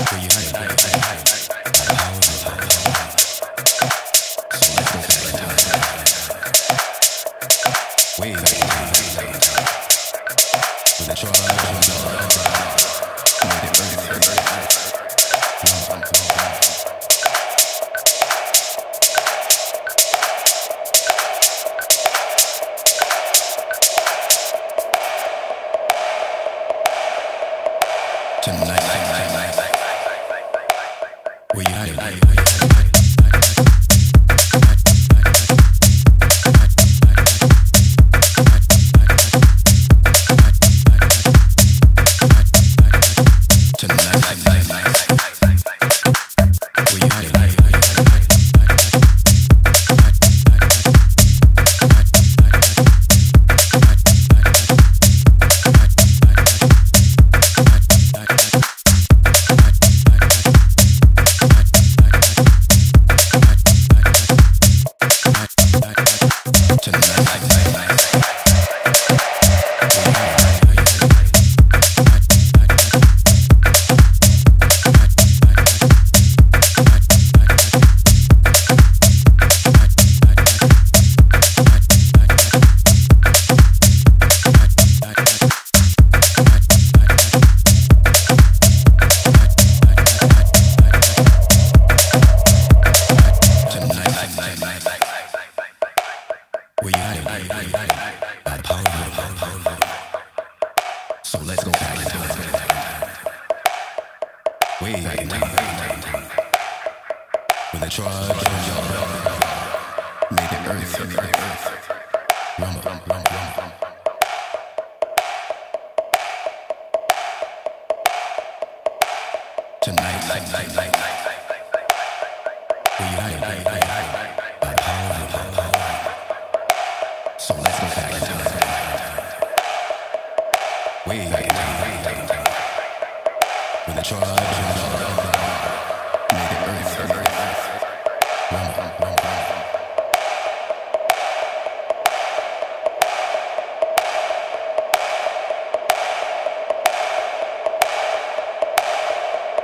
Where you hiding? So let's go back in time. Way back in time. With the tribe of made it earth. Tonight, where you hiding? So let's go back in time. Way back in time. With the tribe of made it earth. Rumble. Tonight. Where you hiding? So let's go back in time. Way back in time. With the tribe of made it earth. Rumble.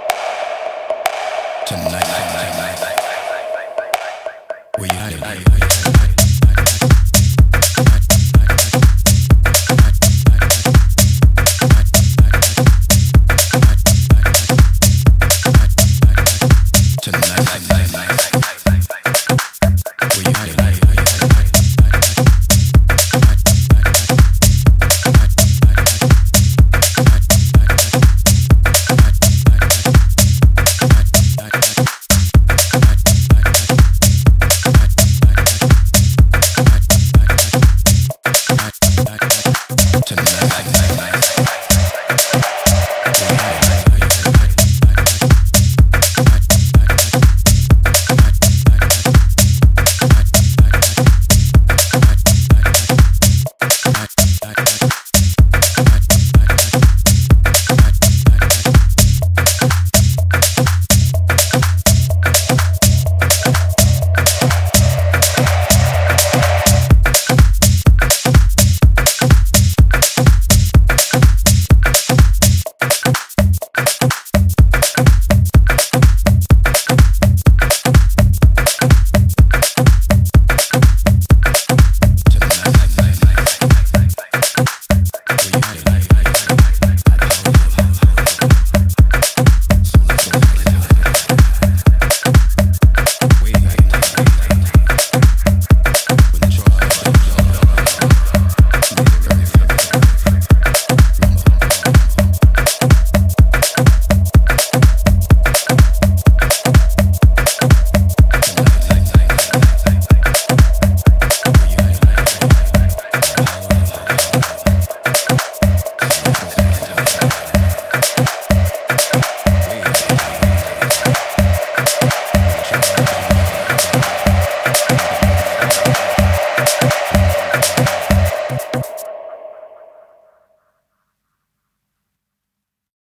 Tonight, where you hiding?